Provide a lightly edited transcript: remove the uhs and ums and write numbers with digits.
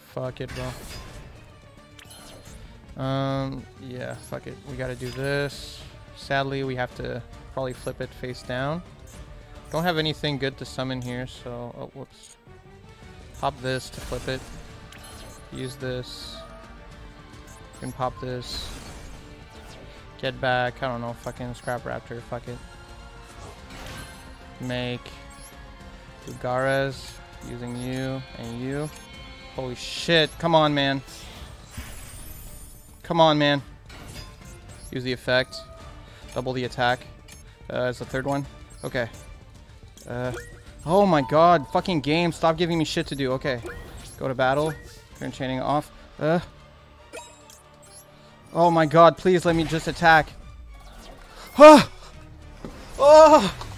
Fuck it, bro. Yeah, fuck it. We gotta do this. Sadly, we have to probably flip it face down. Don't have anything good to summon here, so... Oh, whoops. Pop this to flip it. Use this. You can pop this. Get back. I don't know. Fucking Scrap Raptor. Fuck it. Make. Ugaras. Using you and you. Holy shit. Come on, man. Come on, man. Use the effect. Double the attack. Is the third one. Okay. Oh my god. Fucking game. Stop giving me shit to do. Okay. Go to battle. Turn chaining off. Oh my god. Please let me just attack. Oh!